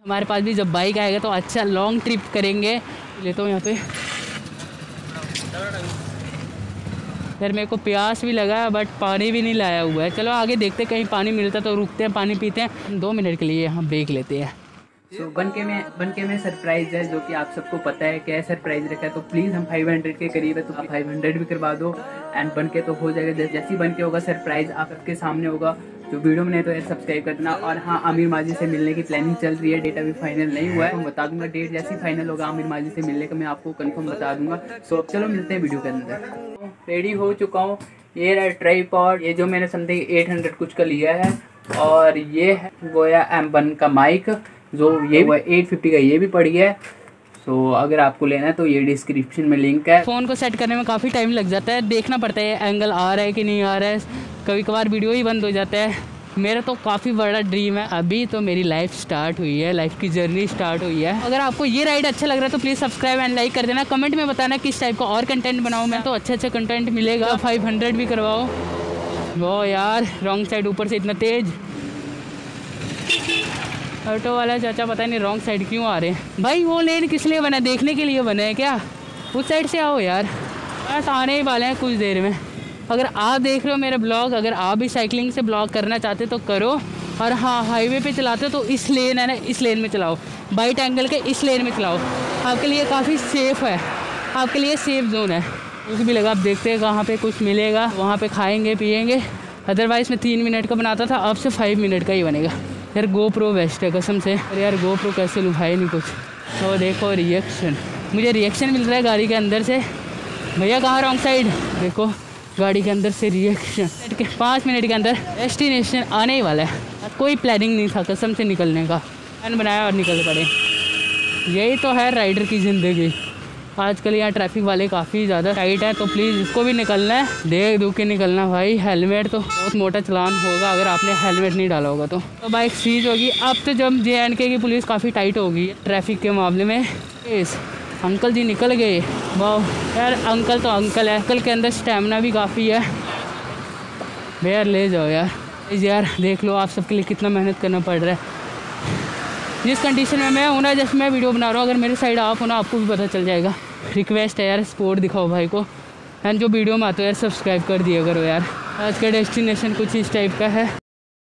हमारे पास भी जब बाइक आएगा तो अच्छा लॉन्ग ट्रिप करेंगे। लेता हूँ यहाँ पे। यार मेरे को प्यास भी लगा है बट पानी भी नहीं लाया हुआ है। चलो आगे देखते कहीं पानी मिलता तो रुकते हैं, पानी पीते हैं। 2 मिनट के लिए हम ब्रेक लेते हैं। तो बनके में सरप्राइज है, जो कि आप सबको पता है क्या सरप्राइज रखा है। तो प्लीज़ हम 500 के करीब है तो आप 500 भी करवा दो एंड बनके तो हो जाएगा। जैसे ही बनके होगा सरप्राइज आप सबके सामने होगा। तो वीडियो में नहीं तो यार सब्सक्राइब कर देना। और हाँ, आमिर माजी से मिलने की प्लानिंग चल रही है, डेट अभी फाइनल नहीं हुआ है। मैं बता दूंगा डेट जैसे ही फाइनल होगा आमिर माजी से मिलने का मैं आपको कंफर्म बता दूंगा। सो अब चलो मिलते हैं वीडियो के अंदर। रेडी हो चुका हूँ। ये रहा ट्राइपॉड, ये जो मैंने समथिंग 800 कुछ का लिया है। और ये है गोया M1 का माइक, जो ये 850 का ये भी पड़ गया है। तो अगर आपको लेना है तो ये डिस्क्रिप्शन में लिंक है। फ़ोन को सेट करने में काफ़ी टाइम लग जाता है, देखना पड़ता है एंगल आ रहा है कि नहीं आ रहा है। कभी कभार वीडियो ही बंद हो जाता है। मेरा तो काफ़ी बड़ा ड्रीम है। अभी तो मेरी लाइफ स्टार्ट हुई है, लाइफ की जर्नी स्टार्ट हुई है। अगर आपको ये राइड अच्छा लग रहा है तो प्लीज़ सब्सक्राइब एंड लाइक कर देना। कमेंट में बताना किस टाइप का और कंटेंट बनाऊँ मैं, तो अच्छा कंटेंट मिलेगा। 500 भी करवाओ। वो यार रॉन्ग साइड, ऊपर से इतना तेज़। ऑटो वाला चाचा पता नहीं रॉन्ग साइड क्यों आ रहे हैं। भाई वो लेन किस लिए बना है? देखने के लिए बना है क्या? उस साइड से आओ यार, बस आने ही वाले हैं कुछ देर में। अगर आप देख रहे हो मेरे ब्लॉग, अगर आप भी साइकिलिंग से ब्लॉग करना चाहते तो करो। और हाँ, हाईवे पे चलाते हो तो इस लेन है ना, इस लेन में चलाओ। बाइट एंगल के इस लेन में चलाओ, आपके लिए काफ़ी सेफ़ है, आपके लिए सेफ़ जोन है। कुछ भी लगा, आप देखते हैं कहाँ पे कुछ मिलेगा वहाँ पे खाएँगे पिएंगे। अदरवाइज़ मैं 3 मिनट का बनाता था, अब से 5 मिनट का ही बनेगा। यार गोप्रो बेस्ट है कसम से। अरे यार गोप्रो कैसे लूँ भाई, नहीं कुछ। तो देखो रिएक्शन, मुझे रिएक्शन मिल रहा है गाड़ी के अंदर से। भैया कहाँ रॉन्ग साइड? देखो गाड़ी के अंदर से रिएक्शन। 5 मिनट के अंदर डेस्टिनेशन आने ही वाला है। कोई प्लानिंग नहीं था कसम से निकलने का, प्लान बनाया और निकल पड़े। यही तो है राइडर की ज़िंदगी। आजकल यहाँ ट्रैफिक वाले काफ़ी ज़्यादा टाइट है, तो प्लीज़ इसको भी निकलना है, देख दुख के निकलना भाई। हेलमेट तो बहुत मोटा चलान होगा अगर आपने हेलमेट नहीं डाला होगा तो बाइक सीज होगी। अब तो जब JNK की पुलिस काफ़ी टाइट होगी ट्रैफिक के मामले में। इस अंकल जी निकल गए। वाह यार, अंकल तो अंकल है, अंकल के अंदर स्टेमिना भी काफ़ी है। भैया ले जाओ यार, यार देख लो आप सबके लिए कितना मेहनत करना पड़ रहा है। जिस कंडीशन में मैं हूँ ना, जैसे मैं वीडियो बना रहा हूँ, अगर मेरे साइड आप हो ना आपको भी पता चल जाएगा। रिक्वेस्ट है यार, सपोर्ट दिखाओ भाई को एंड जो वीडियो में आते हो यार सब्सक्राइब कर दिया करो यार। आज का डेस्टिनेशन कुछ इस टाइप का है।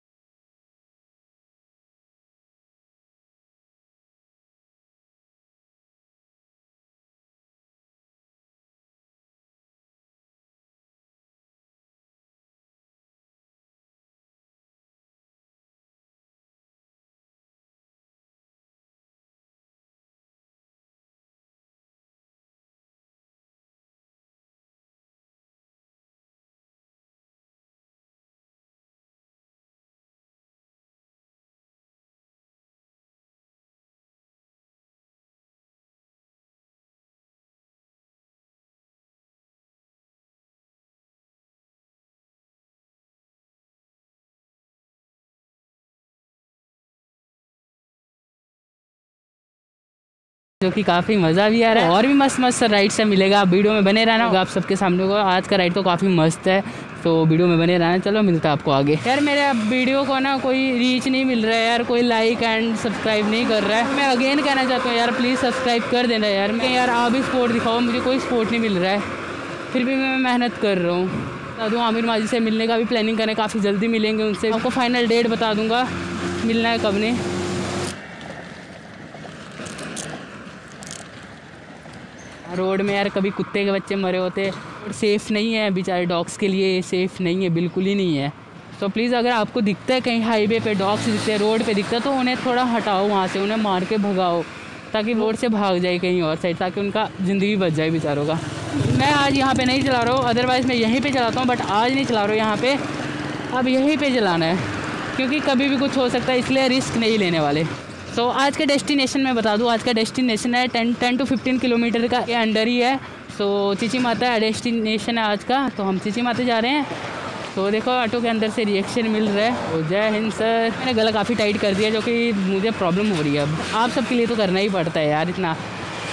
जो कि काफ़ी मज़ा भी आ रहा है और भी मस्त मस्त राइड से मिलेगा। आप वीडियो में बने रहना, आप सबके सामने होगा। आज का राइड तो काफ़ी मस्त है, तो वीडियो में बने रहना। चलो मिलता है आपको आगे। यार मेरे वीडियो को ना कोई रीच नहीं मिल रहा है यार, कोई लाइक एंड सब्सक्राइब नहीं कर रहा है। मैं अगेन कहना चाहता हूँ यार प्लीज़ सब्सक्राइब कर देना यार। मैं यार आप भी सपोर्ट दिखाओ, मुझे कोई सपोर्ट नहीं मिल रहा है, फिर भी मैं मेहनत कर रहा हूँ। बता दूँ आमिर माजी से मिलने का भी प्लानिंग करें, काफ़ी जल्दी मिलेंगे उनसे। आपको फाइनल डेट बता दूँगा मिलना है कब नहीं। रोड में यार कभी कुत्ते के बच्चे मरे होते। और सेफ़ नहीं है बेचारे डॉग्स के लिए, सेफ़ नहीं है, बिल्कुल ही नहीं है। तो प्लीज़ अगर आपको दिखता है कहीं हाईवे पे डॉग्स दिखते हैं, रोड पे दिखता है, तो उन्हें थोड़ा हटाओ वहाँ से, उन्हें मार के भगाओ ताकि रोड से भाग जाए कहीं और साइड, ताकि उनका ज़िंदगी बच जाए बेचारों का। मैं आज यहाँ पे नहीं चला रहा हूँ, अदरवाइज़ मैं यहीं पे चलाता हूँ, बट आज नहीं चला रहा हूँ यहाँ पे। अब यहीं पे चलाना है क्योंकि कभी भी कुछ हो सकता है, इसलिए रिस्क नहीं लेने वाले। तो आज का डेस्टिनेशन मैं बता दूँ, आज का डेस्टिनेशन है 10 to 15 किलोमीटर का ये अंडर ही है। तो चीची माता डेस्टिनेशन है आज का, तो हम चीची माता जा रहे हैं। तो देखो ऑटो के अंदर से रिएक्शन मिल रहा है। तो जय हिंद सर। मैंने गला काफ़ी टाइट कर दिया, जो कि मुझे प्रॉब्लम हो रही है। अब आप सबके लिए तो करना ही पड़ता है यार,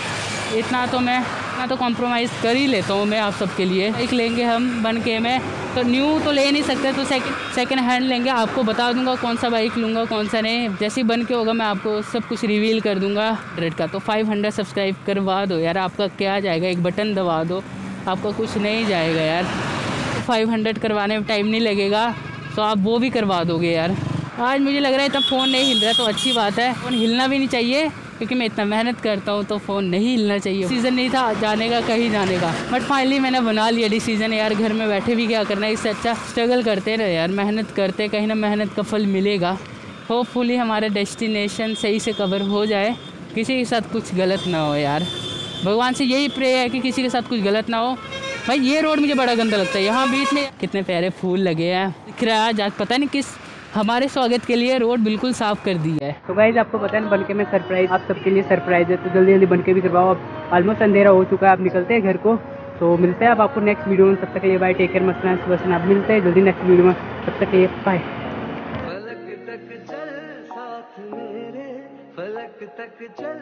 इतना तो मैं कॉम्प्रोमाइज़ कर ही लेता हूँ मैं आप सबके लिए। एक लेंगे हम बनके में तो न्यू तो ले नहीं सकते, तो सेकंड हैंड लेंगे। आपको बता दूंगा कौन सा बाइक लूँगा कौन सा नहीं, जैसे ही बन के होगा मैं आपको सब कुछ रिवील कर दूंगा। रेड का तो 500 सब्सक्राइब करवा दो यार, आपका क्या जाएगा, एक बटन दबा दो, आपका कुछ नहीं जाएगा यार। 500 करवाने में टाइम नहीं लगेगा, तो आप वो भी करवा दोगे यार। आज मुझे लग रहा है इतना फ़ोन नहीं हिल रहा है, तो अच्छी बात है। फ़ोन हिलना भी नहीं चाहिए, क्योंकि मैं इतना मेहनत करता हूँ, तो फ़ोन नहीं हिलना चाहिए। सीज़न नहीं था जाने का, कहीं जाने का, बट फाइनली मैंने बना लिया डिसीज़न यार। घर में बैठे भी क्या करना है, इससे अच्छा स्ट्रगल करते रहे यार, मेहनत करते, कहीं ना मेहनत का फल मिलेगा। होपफुली हमारे डेस्टिनेशन सही से कवर हो जाए, किसी के साथ कुछ गलत ना हो यार। भगवान से यही प्रे है कि किसी के साथ कुछ गलत ना हो। भाई ये रोड मुझे बड़ा गंदा लगता है, यहाँ बीच में कितने प्यारे फूल लगे हैं, दिख रहा है आज पता नहीं किस हमारे स्वागत के लिए रोड बिल्कुल साफ़ कर दी है। तो गाइस आपको पता है बनके में सरप्राइज, आप सबके लिए सरप्राइज है, तो जल्दी जल्दी बनके भी करवाओ। अब ऑलमोस्ट अंधेरा हो चुका है, आप निकलते हैं घर को। तो मिलते हैं अब आपको नेक्स्ट वीडियो में, तब तक के लिए बाय, टेक केयर, मस्त रहना, सुबह से आप मिलते हैं जल्दी नेक्स्ट वीडियो में, तब तक के लिए बाय। फलक तक चल साथ मेरे, फलक तक चल।